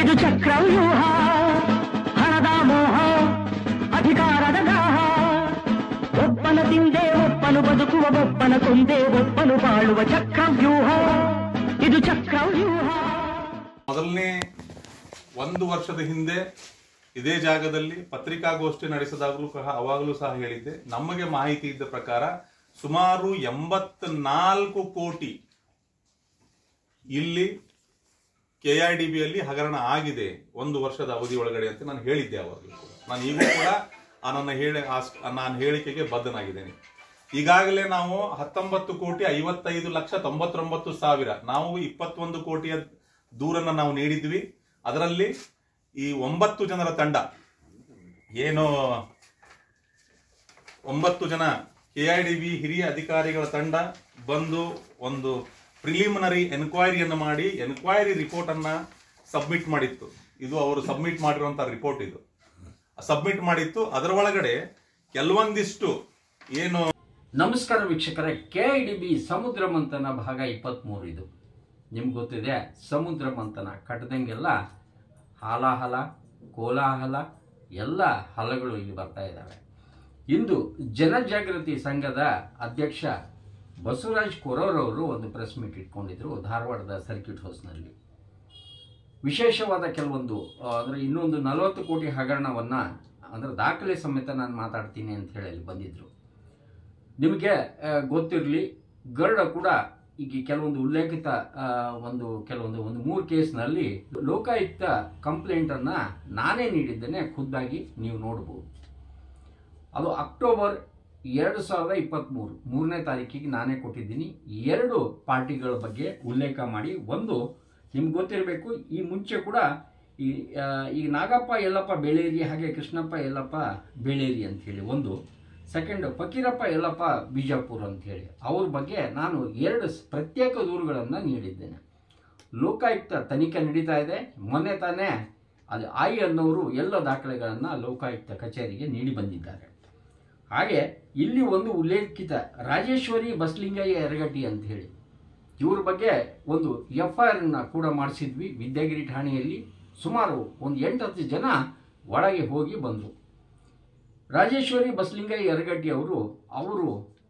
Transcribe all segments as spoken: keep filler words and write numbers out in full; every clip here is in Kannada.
ಇದು ಚಕ್ರವ್ಯೂಹ, ಹಣದ ಮೋಹ, ಅಧಿಕಾರದ ದಾಹ. ಒಪ್ಪನ ತಿಂದೆ ಒಪ್ಪನು ಬದುಕುವ, ಒಪ್ಪನ ಕೊಂದೆ ಒಪ್ಪನು ಬಾಳುವ ಚಕ್ರವ್ಯೂಹ, ಇದು ಚಕ್ರವ್ಯೂಹ. ಮೊದಲನೇ ಒಂದು ವರ್ಷದ ಹಿಂದೆ ಇದೇ ಜಾಗದಲ್ಲಿ ಪತ್ರಿಕಾಗೋಷ್ಠಿ ನಡೆಸಿದಾಗಲೂ ಸಹ ಅವಾಗಲೂ ಸಹ ಹೇಳಿದ್ದೆ, ನಮಗೆ ಮಾಹಿತಿ ಇದ್ದ ಪ್ರಕಾರ ಸುಮಾರು ಎಂಬತ್ನಾಲ್ಕು ಕೋಟಿ ಇಲ್ಲಿ ಕೆಐಡಿಬಿಯಲ್ಲಿ ಹಗರಣ ಆಗಿದೆ ಒಂದು ವರ್ಷದ ಅವಧಿ ಒಳಗಡೆ ಅಂತ ನಾನು ಹೇಳಿದ್ದೆ ಅವಾಗಲೂ ಕೂಡ. ನಾನು ಈಗಲೂ ಕೂಡ ಆ ನನ್ನ ಹೇಳಿ ನಾನು ಹೇಳಿಕೆಗೆ ಬದ್ಧನಾಗಿದ್ದೇನೆ. ಈಗಾಗಲೇ ನಾವು ಹತ್ತೊಂಬತ್ತು ಕೋಟಿ ಐವತ್ತೈದು ಲಕ್ಷ ತೊಂಬತ್ತೊಂಬತ್ತು ಸಾವಿರ ನಾವು ಇಪ್ಪತ್ತೊಂದು ಕೋಟಿಯ ದೂರನ್ನ ನಾವು ನೀಡಿದ್ವಿ. ಅದರಲ್ಲಿ ಈ ಒಂಬತ್ತು ಜನರ ತಂಡ ಏನು ಒಂಬತ್ತು ಜನ ಕೆಐಡಿಬಿ ಹಿರಿಯ ಅಧಿಕಾರಿಗಳ ತಂಡ ಬಂದು ಒಂದು ಪ್ರಿಲಿಮಿನರಿ ಎನ್ಕ್ವೈರಿಯನ್ನು ಮಾಡಿ ಎನ್ಕ್ವೈರಿ ರಿಪೋರ್ಟ್ ಅನ್ನ ಸಬ್ಮಿಟ್ ಮಾಡಿತ್ತು. ಇದು ಅವರು ಸಬ್ಮಿಟ್ ಮಾಡಿರುವಂತಹ ರಿಪೋರ್ಟ್, ಇದು ಸಬ್ಮಿಟ್ ಮಾಡಿತ್ತು. ಅದರ ಒಳಗಡೆ ಕೆಲವೊಂದಿಷ್ಟು ಏನು. ನಮಸ್ಕಾರ ವೀಕ್ಷಕರೇ, ಕೆಐಡಿಬಿ ಸಮುದ್ರ ಮಂಥನ ಭಾಗ ಇಪ್ಪತ್ತ್ಮೂರು. ಇದು ನಿಮ್ಗೆ ಗೊತ್ತಿದೆ, ಸಮುದ್ರ ಮಂಥನ ಕಟ್ಟದಂಗೆಲ್ಲ ಹಾಲಾಹಲ ಕೋಲಾಹಲ ಎಲ್ಲ ಹಲಗಳು ಇಲ್ಲಿ ಬರ್ತಾ ಇದ್ದಾವೆ. ಇಂದು ಜನಜಾಗೃತಿ ಸಂಘದ ಅಧ್ಯಕ್ಷ ಬಸವರಾಜ್ ಕೊರವರವರು ಒಂದು ಪ್ರೆಸ್ ಮೀಟ್ ಇಟ್ಕೊಂಡಿದ್ರು ಧಾರವಾಡದ ಸರ್ಕ್ಯೂಟ್ ಹೌಸ್ನಲ್ಲಿ. ವಿಶೇಷವಾದ ಕೆಲವೊಂದು ಅಂದರೆ ಇನ್ನೊಂದು ನಲವತ್ತು ಕೋಟಿ ಹಗರಣವನ್ನು ಅಂದರೆ ದಾಖಲೆ ಸಮೇತ ನಾನು ಮಾತಾಡ್ತೀನಿ ಅಂತ ಹೇಳಿ ಅಲ್ಲಿ ಬಂದಿದ್ದರು. ನಿಮಗೆ ಗೊತ್ತಿರಲಿ, ಗರುಡ ಕೂಡ ಈಗ ಕೆಲವೊಂದು ಉಲ್ಲೇಖಿತ ಒಂದು ಕೆಲವೊಂದು ಒಂದು ಮೂರು ಕೇಸ್ನಲ್ಲಿ ಲೋಕಾಯುಕ್ತ ಕಂಪ್ಲೇಂಟನ್ನು ನಾನೇ ನೀಡಿದ್ದೇನೆ, ಖುದ್ದಾಗಿ ನೀವು ನೋಡ್ಬೋದು. ಅದು ಅಕ್ಟೋಬರ್ ಎರಡು ಸಾವಿರದ ಇಪ್ಪತ್ತ್ಮೂರು ಮೂರನೇ ತಾರೀಕಿಗೆ ನಾನೇ ಕೊಟ್ಟಿದ್ದೀನಿ. ಎರಡು ಪಾರ್ಟಿಗಳ ಬಗ್ಗೆ ಉಲ್ಲೇಖ ಮಾಡಿ, ಒಂದು ನಿಮ್ಗೆ ಗೊತ್ತಿರಬೇಕು, ಈ ಮುಂಚೆ ಕೂಡ ಈ ಈ ನಾಗಪ್ಪ ಯಲ್ಲಪ್ಪ ಬೇಳೇರಿ ಹಾಗೆ ಕೃಷ್ಣಪ್ಪ ಯಲ್ಲಪ್ಪ ಬೇಳೇರಿ ಅಂಥೇಳಿ ಒಂದು, ಸೆಕೆಂಡ್ ಫಕೀರಪ್ಪ ಯಲ್ಲಪ್ಪ ಬಿಜಾಪುರ ಅಂಥೇಳಿ ಅವ್ರ ಬಗ್ಗೆ ನಾನು ಎರಡು ಪ್ರತ್ಯೇಕ ದೂರುಗಳನ್ನು ನೀಡಿದ್ದೇನೆ. ಲೋಕಾಯುಕ್ತ ತನಿಖೆ ನಡೀತಾ ಇದೆ. ಮೊನ್ನೆ ತಾನೇ ಅದು ಆಯಿ ಅನ್ನೋರು ಎಲ್ಲ ದಾಖಲೆಗಳನ್ನು ಲೋಕಾಯುಕ್ತ ಕಚೇರಿಗೆ ನೀಡಿ ಬಂದಿದ್ದಾರೆ. ಹಾಗೆ ಇಲ್ಲಿ ಒಂದು ಉಲ್ಲೇಖಿತ ರಾಜೇಶ್ವರಿ ಬಸಲಿಂಗಯ್ಯ ಯರಗಟ್ಟಿ ಅಂತ ಹೇಳಿ ಇವ್ರ ಬಗ್ಗೆ ಒಂದು ಎಫ್ ಐ ಆರ್ನ ಕೂಡ ಮಾಡಿಸಿದ್ವಿ ವಿದ್ಯಾಗಿರಿ ಠಾಣೆಯಲ್ಲಿ. ಸುಮಾರು ಒಂದು ಎಂಟು ಹತ್ತು ಜನ ಒಳಗೆ ಹೋಗಿ ಬಂದರು. ರಾಜೇಶ್ವರಿ ಬಸಲಿಂಗಯ್ಯ ಯರಗಟ್ಟಿ ಅವರು ಅವರು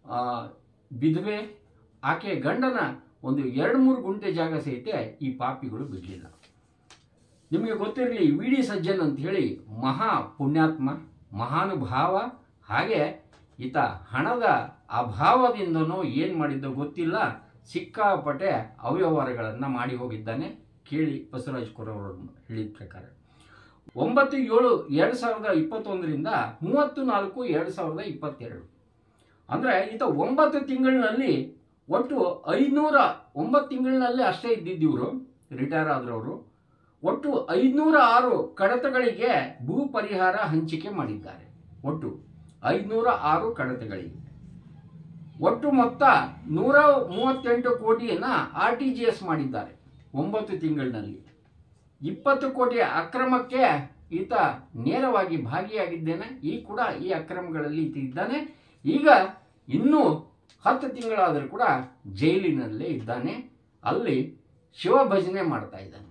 ವಿಧವೆ, ಆಕೆ ಗಂಡನ ಒಂದು ಎರಡು ಮೂರು ಗುಂಟೆ ಜಾಗ ಸಹಿತ ಈ ಪಾಪಿಗಳು ಬಿಡಲಿಲ್ಲ. ನಿಮಗೆ ಗೊತ್ತಿರಲಿ, ವಿ ಡಿ ಸಜ್ಜನ್ ಅಂತ ಹೇಳಿ ಮಹಾ ಪುಣ್ಯಾತ್ಮ, ಮಹಾನುಭಾವ. ಹಾಗೆ ಈತ ಹಣದ ಅಭಾವದಿಂದನೋ ಏನು ಮಾಡಿದ್ದೋ ಗೊತ್ತಿಲ್ಲ, ಸಿಕ್ಕಾಪಟ್ಟೆ ಅವ್ಯವಹಾರಗಳನ್ನು ಮಾಡಿ ಹೋಗಿದ್ದಾನೆ. ಕೇಳಿ ಬಸವರಾಜ್ ಕೊರವರು ಹೇಳಿದ ಪ್ರಕಾರ ಒಂಬತ್ತು ಏಳು ಎರಡು ಸಾವಿರದ ಇಪ್ಪತ್ತೊಂದರಿಂದ ಮೂವತ್ತು ನಾಲ್ಕು ಎರಡು ಸಾವಿರದ ಇಪ್ಪತ್ತೆರಡು ಅಂದರೆ ಈತ ಒಂಬತ್ತು ತಿಂಗಳಿನಲ್ಲಿ ಒಟ್ಟು ಐನೂರ ಒಂಬತ್ತು ತಿಂಗಳಿನಲ್ಲಿ ಅಷ್ಟೇ ಇದ್ದಿದ್ದಿವರು, ರಿಟೈರ್ ಆದ್ರವರು. ಒಟ್ಟು ಐದುನೂರ ಆರು ಕಡತಗಳಿಗೆ ಭೂ ಪರಿಹಾರ ಹಂಚಿಕೆ ಮಾಡಿದ್ದಾರೆ. ಒಟ್ಟು ಐದುನೂರ ಆರು ಕಡತಗಳಿಗೆ ಒಟ್ಟು ಮೊತ್ತ ನೂರ ಮೂವತ್ತೆಂಟು ಕೋಟಿಯನ್ನು ಆರ್ ಟಿ ಜಿ ಎಸ್ ಮಾಡಿದ್ದಾರೆ ಒಂಬತ್ತು ತಿಂಗಳಿನಲ್ಲಿ. ಇಪ್ಪತ್ತು ಕೋಟಿ ಅಕ್ರಮಕ್ಕೆ ಈತ ನೇರವಾಗಿ ಭಾಗಿಯಾಗಿದ್ದೇನೆ. ಈ ಕೂಡ ಈ ಅಕ್ರಮಗಳಲ್ಲಿ ಈತ ಇದ್ದಾನೆ. ಈಗ ಇನ್ನೂ ಹತ್ತು ತಿಂಗಳಾದರೂ ಕೂಡ ಜೈಲಿನಲ್ಲೇ ಇದ್ದಾನೆ. ಅಲ್ಲಿ ಶಿವಭಜನೆ ಮಾಡ್ತಾ ಇದ್ದಾನೆ.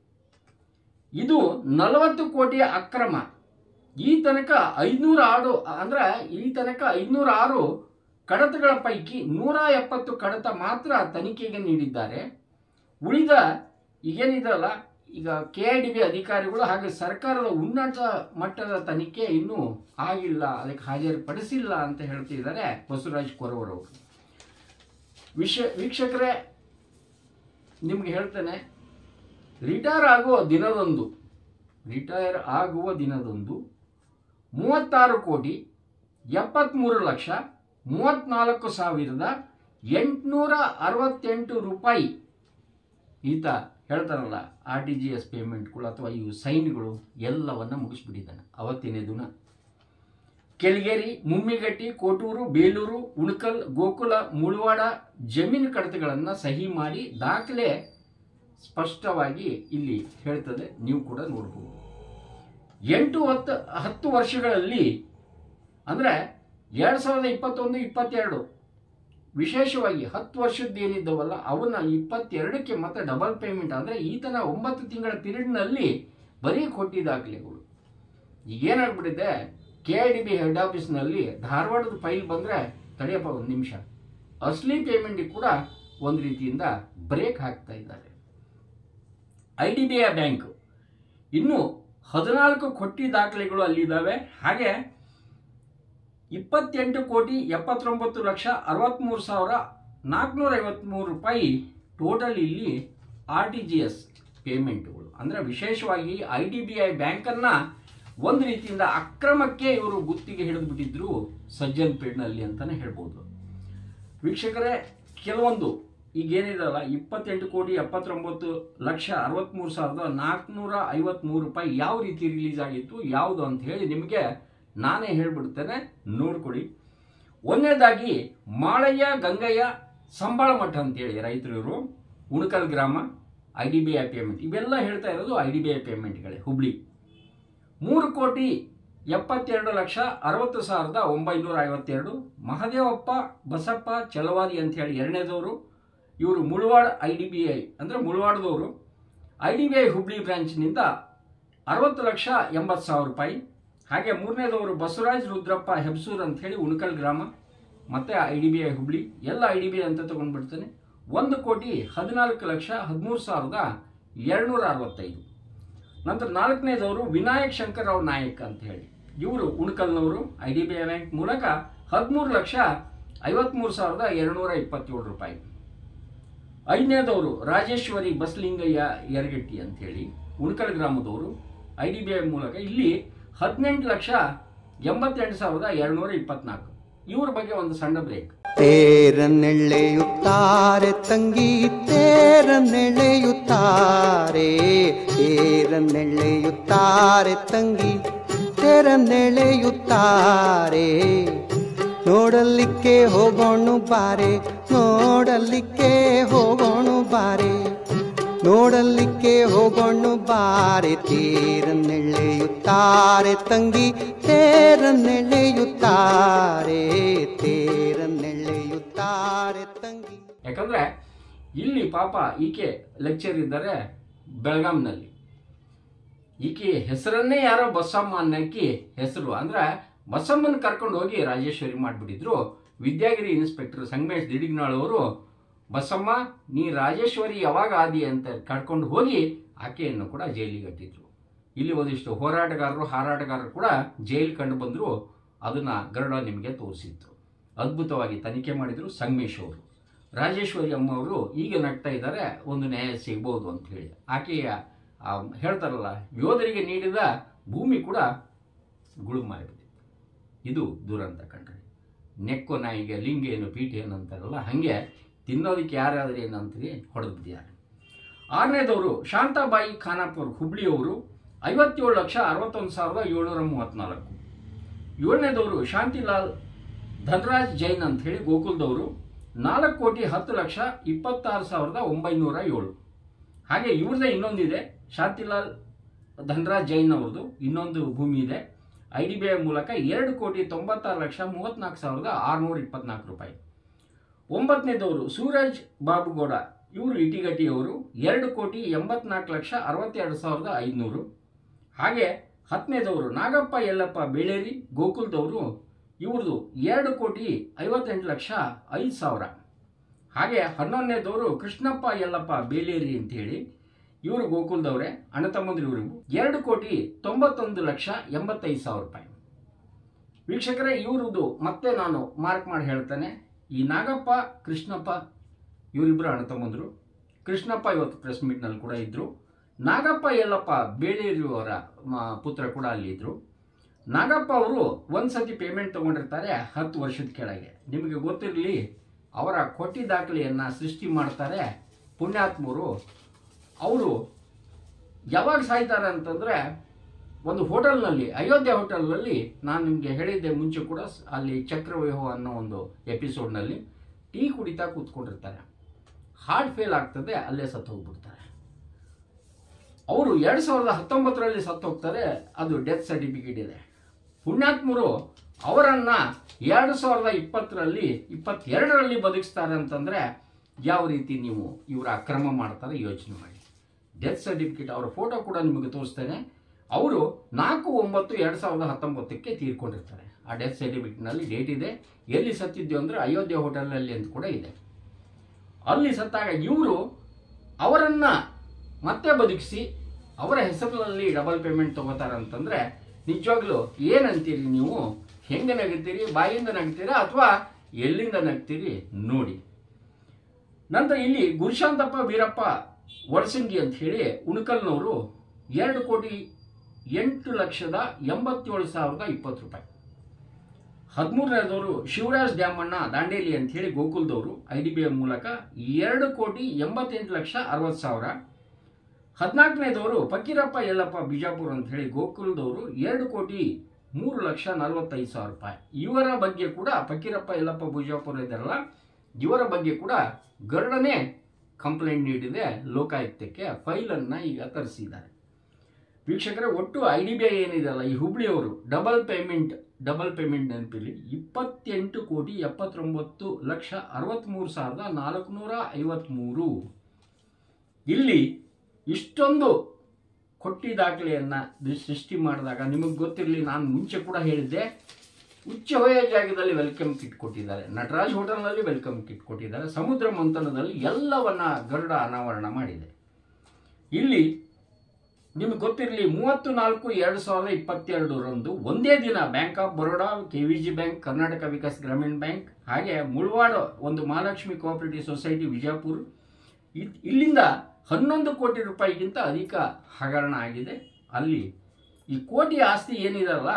ಇದು ನಲವತ್ತು ಕೋಟಿಯ ಅಕ್ರಮ. ಈ ತನಕ ಐನೂರ ಆರು ಅಂದ್ರೆ ಈ ತನಕ ಐನೂರ ಆರು ಕಡತಗಳ ಪೈಕಿ ನೂರ ಎಪ್ಪತ್ತು ಕಡತ ಮಾತ್ರ ತನಿಖೆಗೆ ನೀಡಿದ್ದಾರೆ. ಉಳಿದ ಈಗೇನಿದೆಯಲ್ಲ, ಈಗ ಕೆ ಐ ಡಿ ಬಿ ಅಧಿಕಾರಿಗಳು ಹಾಗೆ ಸರ್ಕಾರದ ಉನ್ನತ ಮಟ್ಟದ ತನಿಖೆ ಇನ್ನೂ ಆಗಿಲ್ಲ, ಅದಕ್ಕೆ ಹಾಜರುಪಡಿಸಿಲ್ಲ ಅಂತ ಹೇಳ್ತಿದ್ದಾರೆ ಬಸವರಾಜ್ ಕೊರವರವರು. ವಿಷ ವೀಕ್ಷಕರೇ ನಿಮ್ಗೆ ಹೇಳ್ತೇನೆ, ರಿಟೈರ್ ಆಗುವ ದಿನದಂದು ರಿಟೈರ್ ಆಗುವ ದಿನದಂದು ಮೂವತ್ತಾರು ಕೋಟಿ ಎಪ್ಪತ್ತ್ಮೂರು ಲಕ್ಷ ಮೂವತ್ತ್ನಾಲ್ಕು ಸಾವಿರದ ಎಂಟುನೂರ ಅರವತ್ತೆಂಟು ರೂಪಾಯಿ ಈತ ಹೇಳ್ತಾರಲ್ಲ ಆರ್ ಟಿ ಜಿ ಎಸ್ ಪೇಮೆಂಟ್ಗಳು ಅಥವಾ ಇವು ಸೈನ್ಗಳು ಎಲ್ಲವನ್ನ ಮುಗಿಸ್ಬಿಟ್ಟಿದ್ದಾನೆ ಅವತ್ತಿನ ದಿನ. ಕೆಳಗೇರಿ, ಮುಮ್ಮಿಗಟ್ಟಿ, ಕೋಟೂರು, ಬೇಲೂರು, ಉಣಕಲ್, ಗೋಕುಲ, ಮುಳವಾಡ ಜಮೀನು ಕಡತಗಳನ್ನು ಸಹಿ ಮಾಡಿ ದಾಖಲೆ ಸ್ಪಷ್ಟವಾಗಿ ಇಲ್ಲಿ ಹೇಳ್ತದೆ, ನೀವು ಕೂಡ ನೋಡ್ಬೋದು. ಎಂಟು ಹತ್ತು ಹತ್ತು ವರ್ಷಗಳಲ್ಲಿ ಅಂದರೆ ಎರಡು ಸಾವಿರದ ಇಪ್ಪತ್ತೊಂದು ಇಪ್ಪತ್ತೆರಡು ವಿಶೇಷವಾಗಿ ಹತ್ತು ವರ್ಷದ್ದು ಏನಿದ್ದವಲ್ಲ ಅವನ್ನ ಇಪ್ಪತ್ತೆರಡಕ್ಕೆ ಮತ್ತೆ ಡಬಲ್ ಪೇಮೆಂಟ್ ಅಂದರೆ ಈ ಥರ ಒಂಬತ್ತು ತಿಂಗಳ ಪೀರಿಯಡ್ನಲ್ಲಿ ಬರೀ ಕೊಟ್ಟಿ ದಾಖಲೆಗಳು. ಈಗೇನಾಗ್ಬಿಟ್ಟಿದೆ, K I D B head ಆಫೀಸ್ನಲ್ಲಿ ಧಾರವಾಡದ ಫೈಲ್ ಬಂದರೆ ತಡೆಯಪ್ಪ ಒಂದು ನಿಮಿಷ, ಅಸಲಿ ಪೇಮೆಂಟಿಗೆ ಕೂಡ ಒಂದು ರೀತಿಯಿಂದ ಬ್ರೇಕ್ ಹಾಕ್ತಾ ಇದ್ದಾರೆ. I D B I bank ಇನ್ನು ಹದಿನಾಲ್ಕು ಕೊಟ್ಟಿ ದಾಖಲೆಗಳು ಅಲ್ಲಿದ್ದಾವೆ. ಹಾಗೆ ಇಪ್ಪತ್ತೆಂಟು ಕೋಟಿ ಎಪ್ಪತ್ತೊಂಬತ್ತು ಲಕ್ಷ ಅರವತ್ತ್ಮೂರು ಸಾವಿರ ನಾಲ್ಕುನೂರ ಐವತ್ತ್ಮೂರು ರೂಪಾಯಿ ಟೋಟಲ್ ಇಲ್ಲಿ ಆರ್ ಟಿ ಜಿ ಎಸ್ ಪೇಮೆಂಟ್ಗಳು. ಅಂದರೆ ವಿಶೇಷವಾಗಿ ಐ ಡಿ ಬಿ ಐ ಬ್ಯಾಂಕನ್ನು ಒಂದು ರೀತಿಯಿಂದ ಅಕ್ರಮಕ್ಕೆ ಇವರು ಗುತ್ತಿಗೆ ಹಿಡಿದು ಬಿಟ್ಟಿದ್ರು ಸಜ್ಜನ್ ಪೇಡ್ನಲ್ಲಿ ಅಂತಲೇ ಹೇಳ್ಬೋದು. ವೀಕ್ಷಕರೇ, ಕೆಲವೊಂದು ಈಗೇನಿದಲ್ಲ ಇಪ್ಪತ್ತೆಂಟು ಕೋಟಿ ಎಪ್ಪತ್ತೊಂಬತ್ತು ಲಕ್ಷ ಅರವತ್ತ್ಮೂರು ಸಾವಿರದ ನಾಲ್ಕುನೂರ ಐವತ್ತ್ಮೂರು ರೂಪಾಯಿ ಯಾವ ರೀತಿ ರಿಲೀಸ್ ಆಗಿತ್ತು ಯಾವುದು ಅಂತ ಹೇಳಿ ನಿಮಗೆ ನಾನೇ ಹೇಳ್ಬಿಡ್ತೇನೆ, ನೋಡ್ಕೊಡಿ. ಒಂದನೇದಾಗಿ ಮಾಳಯ್ಯ ಗಂಗಯ್ಯ ಸಂಬಾಳ ಮಠ ಅಂತೇಳಿ ರೈತರು ಇವರು, ಉಣಕಲ್ ಗ್ರಾಮ, I D B I payment. ಇವೆಲ್ಲ ಹೇಳ್ತಾ ಇರೋದು ಐ ಡಿ ಬಿ ಐ ಪೇಮೆಂಟ್ಗಳೇ. ಹುಬ್ಳಿ ಮೂರು ಕೋಟಿ ಎಪ್ಪತ್ತೆರಡು ಲಕ್ಷ ಅರವತ್ತು ಸಾವಿರದ ಒಂಬೈನೂರ ಐವತ್ತೆರಡು. ಮಹದೇವಪ್ಪ ಬಸಪ್ಪ ಚಲವಾದಿ ಅಂಥೇಳಿ ಎರಡನೇದವರು, ಇವರು Mulawad I D B I ಅಂದರೆ ಮುಳವಾಡದವರು, I D B I Hubli ಬ್ರಾಂಚ್ನಿಂದ ಅರವತ್ತು ಲಕ್ಷ ಎಂಬತ್ತು ಸಾವಿರ ರೂಪಾಯಿ. ಹಾಗೆ ಮೂರನೇದವರು ಬಸವರಾಜ್ ರುದ್ರಪ್ಪ ಹೆಬ್ಸೂರ್ ಅಂಥೇಳಿ ಉಣಕಲ್ ಗ್ರಾಮ, ಮತ್ತು I D B I Hubli, ಎಲ್ಲ ಐ ಡಿ ಬಿ ಐ ಅಂತ ತೊಗೊಂಡ್ಬಿಡ್ತೇನೆ. ಒಂದು ಕೋಟಿ ಹದಿನಾಲ್ಕು ಲಕ್ಷ ಹದಿಮೂರು ಸಾವಿರದ ಎರಡುನೂರ ಅರವತ್ತೈದು. ನಂತರ ನಾಲ್ಕನೇದವರು ವಿನಾಯಕ್ ಶಂಕರ್ರಾವ್ ನಾಯಕ್ ಅಂತ ಹೇಳಿ, ಇವರು ಉಣಕಲ್ನವರು, I D B I bank ಮೂಲಕ ಹದಿಮೂರು ಲಕ್ಷ ಐವತ್ತ್ಮೂರು ಸಾವಿರದ ಎರಡುನೂರ ಇಪ್ಪತ್ತೇಳು ರೂಪಾಯಿ. ಐದನೇದವರು ರಾಜೇಶ್ವರಿ ಬಸಲಿಂಗಯ್ಯ ಯರಗಟ್ಟಿ ಅಂಥೇಳಿ ಉಣಕಲ್ ಗ್ರಾಮದವರು, ಐ ಡಿ ಬಿ ಐ ಮೂಲಕ ಇಲ್ಲಿ ಹದಿನೆಂಟು ಲಕ್ಷ ಎಂಬತ್ತೆಂಟು ಸಾವಿರದ ಎರಡುನೂರ ಇಪ್ಪತ್ನಾಲ್ಕು. ಇವ್ರ ಬಗ್ಗೆ ಒಂದು ಸಣ್ಣ ಬ್ರೇಕ್. ತೇರನ್ನೆಳೆಯುತ್ತಾರೆ ತಂಗಿ ತೇರನ್ನೆಳೆಯುತ್ತಾರೆ, ತೇರನ್ನೆಳೆಯುತ್ತಾರೆ ತಂಗಿ ತೇರನ್ನೆಳೆಯುತ್ತಾರೆ. ನೋಡಲಿಕ್ಕೆ ಹೋಗೋಣ ಬಾರೆ, ನೋಡಲಿಕ್ಕೆ ಹೋಗೋಣ ಬಾರೆ, ನೋಡಲಿಕ್ಕೆ ಹೋಗೋಣ ಬಾರೆ. ತೇರನ್ನೆಳೆಯುತ್ತಾರೆ ತಂಗಿ ತೇರನ್ನೆಳೆಯುತ್ತಾರೆ, ತೇರನ್ನೆಳೆಯುತ್ತಾರೆ ತಂಗಿ. ಯಾಕಂದ್ರೆ ಇಲ್ಲಿ ಪಾಪ ಈಕೆ ಲೆಕ್ಚರ್ ಇದ್ದಾರೆ ಬೆಳಗಾಂನಲ್ಲಿ. ಈಕೆ ಹೆಸರನ್ನೇ ಯಾರೋ ಬಸಮ್ಮ ಅನ್ನಕ್ಕೆ ಹೆಸರು, ಅಂದ್ರೆ ಬಸಮ್ಮನ ಕರ್ಕೊಂಡು ಹೋಗಿ ರಾಜೇಶ್ವರಿ ಮಾಡಿಬಿಟ್ಟಿದ್ರು. ವಿದ್ಯಾಗಿರಿ ಇನ್ಸ್ಪೆಕ್ಟರ್ ಸಂಗಮೇಶ್ ದಿಡಿಗ್ನಾಳ್ ಅವರು, ಬಸಮ್ಮ ನೀ ರಾಜೇಶ್ವರಿ ಯಾವಾಗ ಆದಿ ಅಂತ ಕರ್ಕೊಂಡು ಹೋಗಿ ಆಕೆಯನ್ನು ಕೂಡ ಜೈಲಿಗೆ ಕಟ್ಟಿದ್ರು. ಇಲ್ಲಿ ಒಂದಿಷ್ಟು ಹೋರಾಟಗಾರರು ಹಾರಾಟಗಾರರು ಕೂಡ ಜೈಲು ಕಂಡು ಬಂದರು. ಅದನ್ನು ಗರುಡ ನಿಮಗೆ ತೋರಿಸಿತ್ತು. ಅದ್ಭುತವಾಗಿ ತನಿಖೆ ಮಾಡಿದರು ಸಂಗಮೇಶ್ ಅವರು. ರಾಜೇಶ್ವರಿ ಅಮ್ಮ ಅವರು ಈಗ ನಗ್ತಾ ಇದ್ದಾರೆ, ಒಂದು ನ್ಯಾಯ ಸಿಗ್ಬೋದು ಅಂತ ಹೇಳಿ. ಆಕೆಯ ಹೇಳ್ತಾರಲ್ಲ, ಯೋಧರಿಗೆ ನೀಡಿದ ಭೂಮಿ ಕೂಡ ಗುಳುಂ ಮಾಡಿಬಿಟ್ಟಿತ್ತು. ಇದು ದುರಂತ ಕಂಡ್ರೆ. ನೆಕ್ಕೋ ನಾಯಿಗೆ ಲಿಂಗ ಏನು ಪೀಠ ಏನು ಅಂತಾರಲ್ಲ, ಹಾಗೆ ತಿನ್ನೋದಕ್ಕೆ ಯಾರಾದರೂ ಏನಂತೀರಿ ಹೊಡೆದು ಬಿಟ್ಟಿದ್ದಾರೆ. ಆರನೇದವರು ಶಾಂತಾಬಾಯಿ ಖಾನಾಪುರ್ ಹುಬ್ಳಿಯವರು, ಐವತ್ತೇಳು ಲಕ್ಷ ಅರವತ್ತೊಂದು ಸಾವಿರದ ಏಳ್ನೂರ ಮೂವತ್ತ್ನಾಲ್ಕು. ಏಳನೇದವರು ಶಾಂತಿಲಾಲ್ ಧನರಾಜ್ ಜೈನ್ ಅಂತ ಹೇಳಿ ಗೋಕುಲ್ದವರು, ನಾಲ್ಕು ಕೋಟಿ ಹತ್ತು ಲಕ್ಷ ಇಪ್ಪತ್ತಾರು ಸಾವಿರದ ಒಂಬೈನೂರ ಏಳು. ಹಾಗೆ ಇವ್ರದ್ದೇ ಇನ್ನೊಂದಿದೆ, ಶಾಂತಿಲಾಲ್ ಧನರಾಜ್ ಜೈನ್ ಅವ್ರದ್ದು ಇನ್ನೊಂದು ಭೂಮಿ ಇದೆ. ಐ ಡಿ ಬಿ ಐ ಮೂಲಕ ಎರಡು ಕೋಟಿ ತೊಂಬತ್ತಾರು ಲಕ್ಷ ಮೂವತ್ತ್ನಾಲ್ಕು ಸಾವಿರದ ಆರುನೂರ ಇಪ್ಪತ್ನಾಲ್ಕು ರೂಪಾಯಿ. ಒಂಬತ್ತನೇದವರು ಸೂರಜ್ ಬಾಬುಗೌಡ, ಇವರು ಇಟಿಗಟ್ಟಿಯವರು, ಎರಡು ಕೋಟಿ ಎಂಬತ್ನಾಲ್ಕು ಲಕ್ಷ ಅರವತ್ತೆರಡು ಸಾವಿರದ ಐದುನೂರು. ಹಾಗೆ ಹತ್ತನೇದವರು ನಾಗಪ್ಪ ಯಲ್ಲಪ್ಪ ಬೇಳೇರಿ ಗೋಕುಲ್ದವರು, ಇವ್ರದ್ದು ಎರಡು ಕೋಟಿ ಐವತ್ತೆಂಟು ಲಕ್ಷ ಐದು ಸಾವಿರ. ಹಾಗೆ ಹನ್ನೊಂದನೇದವರು ಕೃಷ್ಣಪ್ಪ ಯಲ್ಲಪ್ಪ ಬೇಲೇರಿ ಅಂತೇಳಿ, ಇವರು ಗೋಕುಲ್ದವರೇ, ಅಣ್ಣ ತಮ್ಮಂದ್ರು ಇವರಿಗೂ, ಎರಡು ಕೋಟಿ ತೊಂಬತ್ತೊಂದು ಲಕ್ಷ ಎಂಬತ್ತೈದು ಸಾವಿರ ರೂಪಾಯಿ. ವೀಕ್ಷಕರೇ, ಇವರದ್ದು ಮತ್ತೆ ನಾನು ಮಾರ್ಕ್ ಮಾಡಿ ಹೇಳ್ತೇನೆ. ಈ ನಾಗಪ್ಪ ಕೃಷ್ಣಪ್ಪ ಇವರಿಬ್ಬರು ಅಣ್ಣ ತಮ್ಮಂದ್ರು. ಕೃಷ್ಣಪ್ಪ ಇವತ್ತು ಪ್ರೆಸ್ ಮೀಟ್ನಲ್ಲಿ ಕೂಡ ಇದ್ದರು. ನಾಗಪ್ಪ ಯಲ್ಲಪ್ಪ ಬೇಳೇರಿಯವರ ಪುತ್ರ ಕೂಡ ಅಲ್ಲಿ ಇದ್ದರು. ನಾಗಪ್ಪ ಅವರು ಒಂದು ಸತಿ ಪೇಮೆಂಟ್ ತೊಗೊಂಡಿರ್ತಾರೆ ಹತ್ತು ವರ್ಷದ ಕೆಳಗೆ. ನಿಮಗೆ ಗೊತ್ತಿರಲಿ, ಅವರ ಕೊಟ್ಟಿ ದಾಖಲೆಯನ್ನು ಸೃಷ್ಟಿ ಮಾಡ್ತಾರೆ ಪುಣ್ಯಾತ್ಮರು. ಅವರು ಯಾವಾಗ ಸಾಯ್ತಾರೆ ಅಂತಂದರೆ, ಒಂದು ಹೋಟೆಲ್ನಲ್ಲಿ, ಅಯೋಧ್ಯೆ ಹೋಟೆಲ್ನಲ್ಲಿ, ನಾನು ನಿಮಗೆ ಹೇಳಿದ್ದೆ ಮುಂಚೆ ಕೂಡ, ಅಲ್ಲಿ ಚಕ್ರವ್ಯೂಹ ಅನ್ನೋ ಒಂದು ಎಪಿಸೋಡ್ನಲ್ಲಿ ಟೀ ಕುಡಿತಾ ಕೂತ್ಕೊಂಡಿರ್ತಾರೆ. ಹಾರ್ಟ್ ಫೇಲ್ ಆಗ್ತದೆ, ಅಲ್ಲೇ ಸತ್ತು ಹೋಗ್ಬಿಡ್ತಾರೆ. ಅವರು ಎರಡು ಸಾವಿರದ ಹತ್ತೊಂಬತ್ತರಲ್ಲಿ ಸತ್ತು ಹೋಗ್ತಾರೆ. ಅದು ಡೆತ್ ಸರ್ಟಿಫಿಕೇಟ್ ಇದೆ. ಪುಣ್ಯಾತ್ಮರು ಅವರನ್ನು ಎರಡು ಸಾವಿರದ ಇಪ್ಪತ್ತರಲ್ಲಿ ಇಪ್ಪತ್ತೆರಡರಲ್ಲಿ ಬದುಕಿಸ್ತಾರೆ ಅಂತಂದರೆ ಯಾವ ರೀತಿ ನೀವು ಇವರ ಅಕ್ರಮ ಮಾಡ್ತಾರೆ ಯೋಚನೆ ಮಾಡಿ. ಡೆತ್ ಸರ್ಟಿಫಿಕೇಟ್ ಅವರ ಫೋಟೋ ಕೂಡ ನಿಮಗೆ ತೋರಿಸ್ತೇನೆ. ಅವರು ನಾಲ್ಕು ಒಂಬತ್ತು ಎರಡು ಸಾವಿರದ ಹತ್ತೊಂಬತ್ತಕ್ಕೆ ತೀರ್ಕೊಂಡಿರ್ತಾರೆ. ಆ ಡೆತ್ ಸರ್ಟಿಫಿಕೇಟ್ನಲ್ಲಿ ಡೇಟ್ ಇದೆ. ಎಲ್ಲಿ ಸತ್ತಿದ್ದು ಅಂದರೆ ಅಯೋಧ್ಯೆ ಹೋಟೆಲ್ನಲ್ಲಿ ಅಂತ ಕೂಡ ಇದೆ. ಅಲ್ಲಿ ಸತ್ತಾಗ ಇವರು ಅವರನ್ನು ಮತ್ತೆ ಬದುಕಿಸಿ ಅವರ ಹೆಸರಿನಲ್ಲಿ ಡಬಲ್ ಪೇಮೆಂಟ್ ತೊಗೋತಾರೆ ಅಂತಂದರೆ ನಿಜವಾಗ್ಲೂ ಏನಂತೀರಿ ನೀವು? ಹೆಂಗೆ ನಗ್ತೀರಿ? ಬಾಯಿಂದ ನಗ್ತೀರಾ ಅಥವಾ ಎಲ್ಲಿಂದ ನಗ್ತೀರಿ ನೋಡಿ. ನಂತರ ಇಲ್ಲಿ ಗುರುಶಾಂತಪ್ಪ ವೀರಪ್ಪ ವಡ್ಸಂಗಿ ಅಂತ ಹೇಳಿ ಉಣಕಲ್ನವರು ಎರಡು ಕೋಟಿ ಎಂಟು ಲಕ್ಷದ ಎಂಬತ್ತೇಳು ಸಾವಿರದ ಇಪ್ಪತ್ತು ರೂಪಾಯಿ. ಹದಿಮೂರನೇದವರು ಶಿವರಾಜ್ ದ್ಯಾಮಣ್ಣ ದಾಂಡೇಲಿ ಅಂತ ಹೇಳಿ ಗೋಕುಲ್ದವರು ಐ ಡಿ ಬಿ ಐ ಮೂಲಕ ಎರಡು ಕೋಟಿ ಎಂಬತ್ತೆಂಟು ಲಕ್ಷ ಅರವತ್ತು ಸಾವಿರ. ಹದಿನಾಲ್ಕನೇದವರು ಫಕೀರಪ್ಪ ಯಲ್ಲಪ್ಪ ಬಿಜಾಪುರ ಅಂತ ಹೇಳಿ ಗೋಕುಲ್ದವರು ಎರಡು ಕೋಟಿ ಮೂರು ಲಕ್ಷ ನಲವತ್ತೈದು ಸಾವಿರ ರೂಪಾಯಿ. ಇವರ ಬಗ್ಗೆ ಕೂಡ ಫಕೀರಪ್ಪ ಯಲ್ಲಪ್ಪ ಬಿಜಾಪುರ ಇದ್ದಾರಲ್ಲ, ಇವರ ಬಗ್ಗೆ ಕೂಡ ಗರುಡನೇ ಕಂಪ್ಲೇಂಟ್ ನೀಡಿದೆ ಲೋಕಾಯುಕ್ತಕ್ಕೆ. ಫೈಲನ್ನು ಈಗ ತರಿಸಿದ್ದಾರೆ. ವೀಕ್ಷಕರೇ, ಒಟ್ಟು ಐ ಡಿ ಬಿ ಐ ಏನಿದೆಯಲ್ಲ ಈ ಹುಬ್ಳಿಯವರು ಡಬಲ್ ಪೇಮೆಂಟ್ ಡಬಲ್ ಪೇಮೆಂಟ್ ನೆನಪಿಲ್ಲಿ ಇಪ್ಪತ್ತೆಂಟು ಕೋಟಿ ಎಪ್ಪತ್ತೊಂಬತ್ತು ಲಕ್ಷ ಅರವತ್ತ್ಮೂರು ಸಾವಿರದ ನಾಲ್ಕುನೂರ ಐವತ್ತ್ಮೂರು. ಇಲ್ಲಿ ಇಷ್ಟೊಂದು ಕೊಟ್ಟಿ ದಾಖಲೆಯನ್ನು ಸೃಷ್ಟಿ ಮಾಡಿದಾಗ ನಿಮಗೆ ಗೊತ್ತಿರಲಿ, ನಾನು ಮುಂಚೆ ಕೂಡ ಹೇಳಿದ್ದೆ, ಉಚ್ಚವಯ ಜಾಗದಲ್ಲಿ ವೆಲ್ಕಮ್ ಕಿಟ್ ಕೊಟ್ಟಿದ್ದಾರೆ, ನಟರಾಜ್ ಹೋಟೆಲ್ನಲ್ಲಿ ವೆಲ್ಕಮ್ ಕಿಟ್ ಕೊಟ್ಟಿದ್ದಾರೆ, ಸಮುದ್ರ ಮಂಥನದಲ್ಲಿ ಎಲ್ಲವನ್ನ ಗರುಡ ಅನಾವರಣ ಮಾಡಿದೆ. ಇಲ್ಲಿ ನಿಮಗೆ ಗೊತ್ತಿರಲಿ, ಮೂವತ್ತು ನಾಲ್ಕು ಎರಡು ಸಾವಿರದ ಇಪ್ಪತ್ತೆರಡರಂದು ಒಂದೇ ದಿನ bank of Baroda, K V G bank, Karnataka Vikas Grameena bank, ಹಾಗೆ ಮುಳವಾಡ ಒಂದು ಮಹಾಲಕ್ಷ್ಮಿ ಕೋಆಪರೇಟಿವ್ ಸೊಸೈಟಿ ವಿಜಯಪುರ, ಇಲ್ಲಿಂದ ಹನ್ನೊಂದು ಕೋಟಿ ರೂಪಾಯಿಗಿಂತ ಅಧಿಕ ಹಗರಣ ಆಗಿದೆ. ಅಲ್ಲಿ ಈ ಕೋಟಿ ಆಸ್ತಿ ಏನಿದೆಯಲ್ಲ,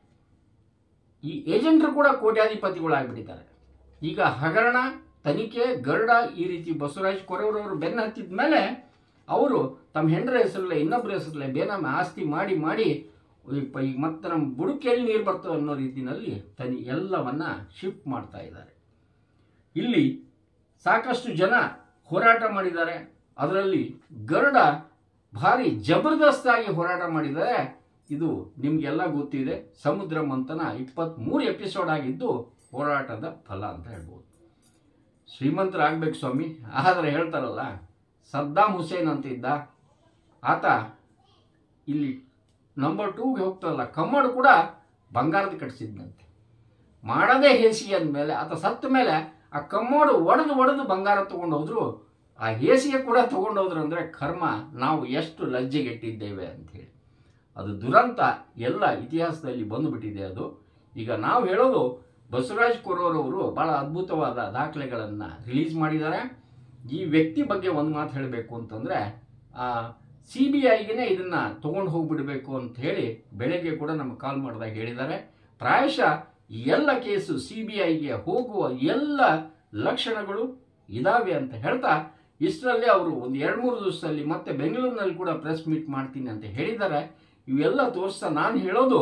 ಈ ಏಜೆಂಟರು ಕೂಡ ಕೋಟ್ಯಾಧಿಪತಿಗಳಾಗ್ಬಿಟ್ಟಿದ್ದಾರೆ. ಈಗ ಹಗರಣ ತನಿಖೆ ಗರುಡ ಈ ರೀತಿ ಬಸವರಾಜ್ ಕೊರವರವರು ಬೆನ್ನು ಹತ್ತಿದ ಮೇಲೆ ಅವರು ತಮ್ಮ ಹೆಂಡರ ಹೆಸರಲ್ಲೇ ಇನ್ನೊಬ್ಬರ ಹೆಸರಲ್ಲೇ ಬೇನಾಮಿ ಆಸ್ತಿ ಮಾಡಿ ಮಾಡಿ ಈಗ ಮತ್ತೆ ನಮ್ಮ ಬುಡಕೆಯಲ್ಲಿ ನೀರು ಬರ್ತವೆ ಅನ್ನೋ ರೀತಿಯಲ್ಲಿ ತನಿ ಎಲ್ಲವನ್ನ ಶಿಫ್ಟ್ ಮಾಡ್ತಾ ಇದ್ದಾರೆ. ಇಲ್ಲಿ ಸಾಕಷ್ಟು ಜನ ಹೋರಾಟ ಮಾಡಿದ್ದಾರೆ. ಅದರಲ್ಲಿ ಗರುಡ ಭಾರಿ ಜಬರ್ದಸ್ತಾಗಿ ಹೋರಾಟ ಮಾಡಿದ್ದಾರೆ. ಇದು ನಿಮಗೆಲ್ಲ ಗೊತ್ತಿದೆ. ಸಮುದ್ರ ಮಂಥನ ಇಪ್ಪತ್ತ್ಮೂರು ಎಪಿಸೋಡ್ ಆಗಿದ್ದು ಹೋರಾಟದ ಫಲ ಅಂತ ಹೇಳ್ಬೋದು. ಶ್ರೀಮಂತರಾಗಬೇಕು ಸ್ವಾಮಿ, ಆದರೆ ಹೇಳ್ತಾರಲ್ಲ, ಸದ್ದಾಂ ಹುಸೇನ್ ಅಂತ ಇದ್ದ ಆತ ಇಲ್ಲಿ ನಂಬರ್ ಟೂಗೆ ಹೋಗ್ತಾರಲ್ಲ, ಕಮ್ಮಡು ಕೂಡ ಬಂಗಾರದ ಕಟ್ಟಿಸಿದ್ನಂತೆ. ಮಾಡದೇ ಹೇಸಿ ಅಂದಮೇಲೆ ಆತ ಸತ್ತ ಮೇಲೆ ಆ ಕಮ್ಮೋಡು ಒಡೆದು ಒಡೆದು ಬಂಗಾರ ತೊಗೊಂಡು ಹೋದ್ರು, ಆ ಹೇಸಿಗೆ ಕೂಡ ತೊಗೊಂಡೋದ್ರು. ಅಂದರೆ ಕರ್ಮ, ನಾವು ಎಷ್ಟು ಲಜ್ಜೆಗೆಟ್ಟಿದ್ದೇವೆ ಅಂಥೇಳಿ ಅದು ದುರಂತ ಎಲ್ಲ ಇತಿಹಾಸದಲ್ಲಿ ಬಂದುಬಿಟ್ಟಿದೆ. ಅದು ಈಗ ನಾವು ಹೇಳೋದು, ಬಸವರಾಜ್ ಕೊರವರವರು ಭಾಳ ಅದ್ಭುತವಾದ ದಾಖಲೆಗಳನ್ನು ರಿಲೀಸ್ ಮಾಡಿದ್ದಾರೆ. ಈ ವ್ಯಕ್ತಿ ಬಗ್ಗೆ ಒಂದು ಮಾತು ಹೇಳಬೇಕು ಅಂತಂದರೆ, ಸಿ ಬಿ ಐಗೆ ಇದನ್ನು ತೊಗೊಂಡು ಹೋಗ್ಬಿಡಬೇಕು ಅಂತ ಹೇಳಿ ಬೆಳಗ್ಗೆ ಕೂಡ ನಮಗೆ ಕಾಲ್ ಮಾಡಿದಾಗ ಹೇಳಿದ್ದಾರೆ. ಪ್ರಾಯಶಃ ಎಲ್ಲ ಕೇಸು ಸಿ ಬಿ ಐಗೆ ಹೋಗುವ ಎಲ್ಲ ಲಕ್ಷಣಗಳು ಇದಾವೆ ಅಂತ ಹೇಳ್ತಾ, ಇಷ್ಟರಲ್ಲಿ ಅವರು ಒಂದು ಎರಡು ಮೂರು ದಿವಸದಲ್ಲಿ ಮತ್ತೆ ಬೆಂಗಳೂರಿನಲ್ಲಿ ಕೂಡ ಪ್ರೆಸ್ ಮೀಟ್ ಮಾಡ್ತೀನಿ ಅಂತ ಹೇಳಿದ್ದಾರೆ. ಇವೆಲ್ಲ ತೋರಿಸ್ತಾ ನಾನು ಹೇಳೋದು,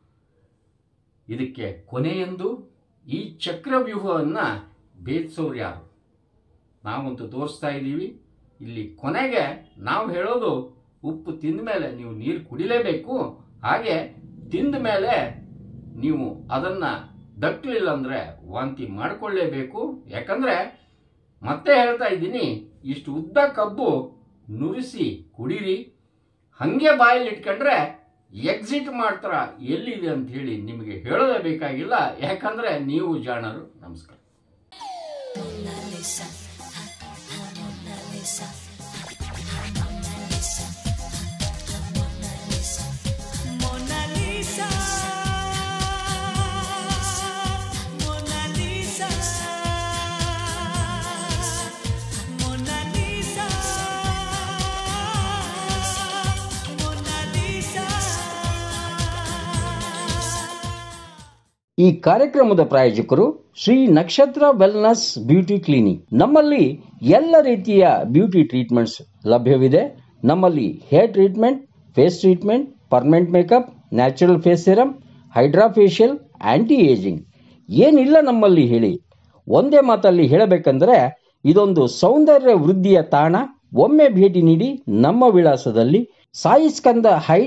ಇದಕ್ಕೆ ಕೊನೆಯೆಂದು ಈ ಚಕ್ರವ್ಯೂಹವನ್ನು ಭೇದಿಸೋರು ಯಾರು? ನಾವಂತೂ ತೋರಿಸ್ತಾ ಇದ್ದೀವಿ. ಇಲ್ಲಿ ಕೊನೆಗೆ ನಾವು ಹೇಳೋದು, ಉಪ್ಪು ತಿಂದ ಮೇಲೆ ನೀವು ನೀರು ಕುಡಿಲೇಬೇಕು. ಹಾಗೆ ತಿಂದ ಮೇಲೆ ನೀವು ಅದನ್ನು ದಕ್ಕಲಿಲ್ಲ ಅಂದರೆ ವಾಂತಿ ಮಾಡಿಕೊಳ್ಳೇಬೇಕು. ಯಾಕಂದರೆ ಮತ್ತೆ ಹೇಳ್ತಾ ಇದ್ದೀನಿ, ಇಷ್ಟು ಉದ್ದ ಕಬ್ಬು ನುರಿಸಿ ಕುಡೀರಿ. ಹಾಗೆ ಬಾಯಲ್ಲಿ ಇಟ್ಕೊಂಡ್ರೆ ಎಕ್ಸಿಟ್ ಮಾಡ್ತಾರ ಎಲ್ಲಿದೆ ಅಂತ ಹೇಳಿ ನಿಮಗೆ ಹೇಳೋದೇ ಬೇಕಾಗಿಲ್ಲ. ಯಾಕಂದರೆ ನೀವು ಜಾಣರು. ನಮಸ್ಕಾರ. ಈ ಕಾರ್ಯಕ್ರಮದ ಪ್ರಾಯೋಜಕರು ಶ್ರೀ ನಕ್ಷತ್ರ ವೆಲ್ನೆಸ್ ಬ್ಯೂಟಿ ಕ್ಲಿನಿಕ್. ನಮ್ಮಲ್ಲಿ ಎಲ್ಲ ರೀತಿಯ ಬ್ಯೂಟಿ ಟ್ರೀಟ್ಮೆಂಟ್ಸ್ ಲಭ್ಯವಿದೆ. ನಮ್ಮಲ್ಲಿ hair treatment, face treatment, permanent makeup, natural face serum, hydra facial, anti ageing, ಏನಿಲ್ಲ ನಮ್ಮಲ್ಲಿ ಹೇಳಿ. ಒಂದೇ ಮಾತಲ್ಲಿ ಹೇಳಬೇಕಂದ್ರೆ ಇದೊಂದು ಸೌಂದರ್ಯ ವೃದ್ಧಿಯ ತಾಣ. ಒಮ್ಮೆ ಭೇಟಿ ನೀಡಿ ನಮ್ಮ ವಿಳಾಸದಲ್ಲಿ Sai Skanda heights,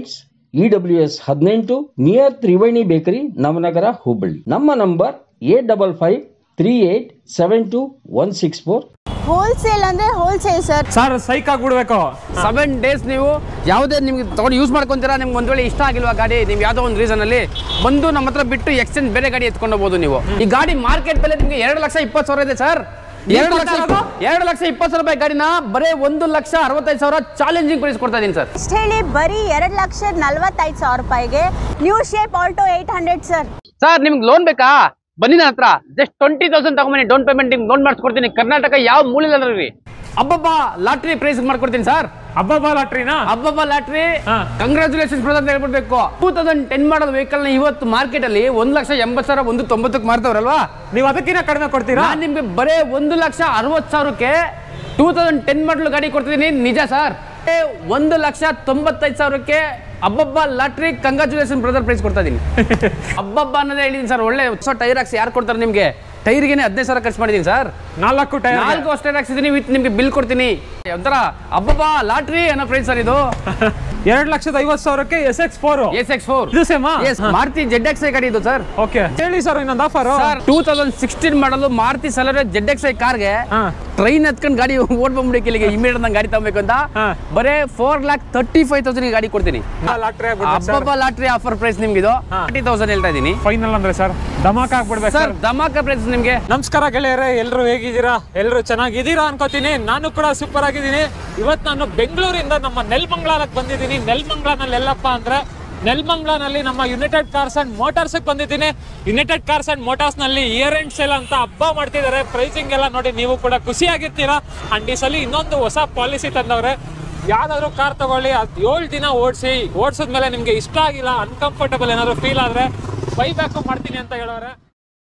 E W S ಹದಿನೆಂಟು ನಿಯರ್ ತ್ರಿವೇಣಿ ಬೇಕರಿ ನವನಗರ ಹುಬ್ಬಳ್ಳಿ. ನಮ್ಮ number eight double five three eight seven two one six four. Wholesale ಅಂದ್ರೆ ಹೋಲ್ಸೇಲ್ ಸರ್. ಸರ್ ಸೈಕ್ ಆಗ್ಬಿಡ್ಬೇಕು. ಸೆವೆನ್ ಡೇಸ್ ನೀವು ಯಾವುದೇ ನಿಮ್ಗೆ ತಗೊಂಡು ಯೂಸ್ ಮಾಡ್ಕೊಂತೀರಾ, ನಿಮ್ಗೆ ಒಂದ್ ವೇಳೆ ಇಷ್ಟ ಆಗಿಲ್ವಾ ಗಾಡಿ, ನೀವು ಯಾವುದೋ ಒಂದು ರೀಸನ್ ಅಲ್ಲಿ ಬಂದು ನಮ್ಮ ಹತ್ರ ಬಿಟ್ಟು ಎಕ್ಸ್ಚೇಂಜ್ ಬೇರೆ ಗಾಡಿ ಎತ್ಕೊಂಡು ಹೋಗ್ಬೋದು ನೀವು. ಈ ಗಾಡಿ ಮಾರ್ಕೆಟ್ ಬೆಲೆ ನಿಮ್ಗೆ ಎರಡು ಲಕ್ಷ ಇಪ್ಪತ್ತು ಸಾವಿರ ಇದೆ ಸರ್. ಎರಡು ಲಕ್ಷ ಎರಡು ಲಕ್ಷ ಇಪ್ಪತ್ತು ಸಾವಿರ ರೂಪಾಯಿ ಗಾಡಿನ ಬರೀ ಒಂದು ಲಕ್ಷ ಅರವತ್ತೈದು ಸಾವಿರ ಚಾಲೆಂಜಿಂಗ್ ಪ್ರೈಸ್ ಕೊಡ್ತಾ ಇದೀನಿ ಸರ್. ಅಷ್ಟು ಹೇಳಿ ಬರೀ ಎರಡು ಲಕ್ಷ ನಲ್ವತ್ತೈದು ಸಾವಿರ ರೂಪಾಯಿಗೆ new shape Alto eight hundred sir. Sir ನಿಮ್ಗೆ ಲೋನ್ ಬೇಕಾ, ಬನ್ನಿ ನನ್ನ ಹತ್ರ ಜಸ್ಟ್ ಟ್ವೆಂಟಿ ತೌಸಂಡ್ ತಗೊಂಬನ್ನಿ, ಡೌನ್ ಪೇಮೆಂಟ್ ನಿಮ್ಗೆ ಲೋನ್ ಮಾಡಿಸ್ಕೊಡ್ತೀನಿ. ಕರ್ನಾಟಕ ಯಾವ ಮೂಲೆ ಅಂದ್ರೆ ಅಬ್ಬಬ್ಬಾ ಲಾಟ್ರಿ ಪ್ರೈಸ್ ಮಾಡ್ಕೊಡ್ತೀನಿ ಸರ್. ಹಬ್ಬಬ್ಬಾ ಲಾಟ್ರಿನಾ? ಹಬ್ಬಬ್ಬಾ ಲಾಟ್ರಿ, ಕಂಗ್ರಾಚುಲೇಷನ್ಸ್ ಬ್ರದರ್ ಅಂತ ಹೇಳ್ಬಿಡ್ಬೇಕು. Two thousand ten model vehicle ನ ಇವತ್ತು ಮಾರ್ಕೆಟ್ ಅಲ್ಲಿ ಒಂದ್ ಲಕ್ಷ ಎಂಬತ್ತು ಸಾವಿರ ಒಂದು ತೊಂಬತ್ತಕ್ಕೆ ಮಾರ್ತಾವ್ರಲ್ವಾ, ನೀವು ಅದಕ್ಕಿಂತ ಕಡಿಮೆ ಕೊಡ್ತೀರಾ? ನಾನು ನಿಮ್ಗೆ ಬರೇ ಒಂದು ಲಕ್ಷ ಅರವತ್ತು ಸಾವಿರಕ್ಕೆ ಟೂ ತೌಸಂಡ್ ಟೆನ್ ಮಾಡಲ್ ಗಾಡಿ ಕೊಡ್ತಿದ್ದೀನಿ. ನಿಜ ಸರ್. ಒಂದು ಲಕ್ಷ ತೊಂಬತ್ತೈದು ಸಾವಿರಕ್ಕೆ ಹಬ್ಬಬ್ಬಾ ಲಾಟ್ರಿ ಕಂಗ್ರಾಚುಲೇಷನ್ ಬ್ರದರ್ ಪ್ರೈಸ್ ಕೊಡ್ತಾ ಇದೀನಿ. ಹಬ್ಬಬ್ಬಾ ಅನ್ನೋದೇ ಹೇಳಿದೀನಿ ಸರ್. ಒಳ್ಳೆ ಹೊಸ ಟೈರ್ ಹಾಕ್ಸಿ ಯಾರು ಕೊಡ್ತಾರೆ ನಿಮ್ಗೆ? ಟೈರ್ಗೆ ಹದಿನೈದು ಸಾವಿರ ಖರ್ಚು ಮಾಡಿದೀನಿ ಸರ್. ನಾಲ್ಕು ಟೈರ್ ನಾಲ್ಕು ಅಷ್ಟೇ ಹಾಕ್ಸಿದೀನಿ, ವಿತ್ ನಿಮ್ಗೆ ಬಿಲ್ ಕೊಡ್ತೀನಿ. ಒಂಥರ ಹಬ್ಬಬ್ಬಾ ಲಾಟ್ರಿ ಅನ್ನೋ ಪ್ರೈಸ್ ಸರ್ ಇದು. ಎರಡು ಲಕ್ಷದ ಐವತ್ತು ಸಾವಿರಕ್ಕೆ S X four S X four ಇದು ಸೇಮಾ? Yes Maruti Z X I ಗಾಡಿ ಇದು ಸರ್. ಓಕೆ ಹೇಳಿ ಸರ್ ಇನ್ನೊಂದು offer. Sir two thousand sixteen model Maruti Celerio Z X I ಕಾರ್ಗೆ ಟ್ರೈನ್ ಹತ್ಕೊಂಡು ಗಾಡಿ ಓಡ್ ಬಂದ್ಬಿಡಿ ಇಲ್ಲಿಗೆ ಇಮಿಡಿಯೇಟ್ ನಂಗೆ ಗಾಡಿ ತಗೋಬೇಕು ಅಂತ ಬರೇ four lakh thirty five thousand ಗಾಡಿ ಕೊಡ್ತೀನಿ. ಹಬ್ಬಬ್ಬಾ ಲಾಟ್ರಿ ಆಫರ್ ಪ್ರೈಸ್ ನಿಮ್ಗೆ ಇದು ತರ್ಟಿ ತೌಸಂಡ್ ಹೇಳ್ತಾ ಇದೀನಿ ಫೈನಲ್ ಅಂದ್ರೆ ಸರ್. ಧಮಾಕ ಆಗ್ಬಿಡ್ಬೇಕು ಸರ್, ಧಮಾಕ ಪ್ರೈಸ್ ನಿಮ್ಗೆ. ನಮಸ್ಕಾರ ಗೆಳೆಯರೇ, ಎಲ್ಲರೂ ಹೇಗಿದ್ದೀರಾ? ಎಲ್ಲರೂ ಚೆನ್ನಾಗಿದ್ದೀರಾ ಅನ್ಕೋತೀನಿ. ನಾನು ಕೂಡ ಸೂಪರ್ ಆಗಿದ್ದೀನಿ. ಇವತ್ತು ನಾನು ಬೆಂಗಳೂರಿಂದ ನಮ್ಮ ನೆಲಮಂಗಲಕ್ಕೆ ಬಂದಿದ್ದೀನಿ. ನೆಲಮಂಗಲನಲ್ಲಿ ಎಲ್ಲಪ್ಪ ಅಂದ್ರೆ ನೆಲಮಂಗಲನಲ್ಲಿ ನಮ್ಮ ಯುನೈಟೆಡ್ ಕಾರ್ಸ್ ಅಂಡ್ ಮೋಟಾರ್ಸ್ ಬಂದಿದ್ದೀನಿ. ಯುನೈಟೆಡ್ ಕಾರ್ಸ್ ಅಂಡ್ ಮೋಟಾರ್ಸ್ ನಲ್ಲಿ ಇಯರ್ ಎಂಡ್ ಸೇಲ್ ಅಂತ ಹಬ್ಬ ಮಾಡ್ತಿದ್ದಾರೆ. ಪ್ರೈಸಿಂಗ್ ಎಲ್ಲ ನೋಡಿ ನೀವು ಕೂಡ ಖುಷಿಯಾಗಿರ್ತೀರಾ. ಅಂಡ್ ಈ ಸಲ ಇನ್ನೊಂದು ಹೊಸ ಪಾಲಿಸಿ ತಂದವ್ರೆ. ಯಾವ್ದಾದ್ರು ಕಾರ್ ತಗೊಳ್ಳಿ, ಅದು ಏಳು ದಿನ ಓಡಿಸಿ ಓಡಿಸಿದ್ಮೇಲೆ ನಿಮ್ಗೆ ಇಷ್ಟ ಆಗಿಲ್ಲ, ಅನ್ಕಂಫರ್ಟಬಲ್ ಏನಾದ್ರು ಫೀಲ್ ಆದ್ರೆ ಬೈ ಬ್ಯಾಕ್ ಮಾಡ್ತೀನಿ ಅಂತ ಹೇಳೋರೆ.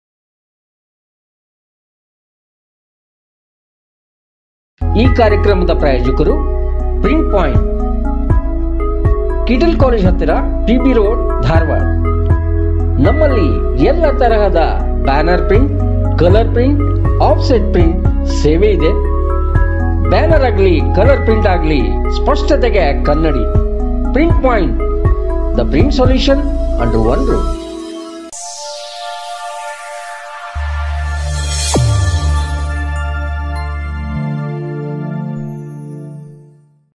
ಈ ಕಾರ್ಯಕ್ರಮದ ಪ್ರಾಯೋಜಕರು ಪ್ರಿಂಟ್ ಪಾಯಿಂಟ್, ಕಿಟಲ್ ಕಾಲೇಜ್ ಹತ್ತಿರ, ಟಿ ಬಿ ರೋಡ್, ಧಾರವಾಡ. ನಮ್ಮಲ್ಲಿ ಎಲ್ಲ ತರಹದ banner print, colour print, offset print ಸೇವೆ ಇದೆ. ಬ್ಯಾನರ್ ಆಗಲಿ ಕಲರ್ ಪ್ರಿಂಟ್ ಆಗಲಿ ಸ್ಪಷ್ಟತೆಗೆ ಕನ್ನಡಿ. Print point, the print solution under one roof.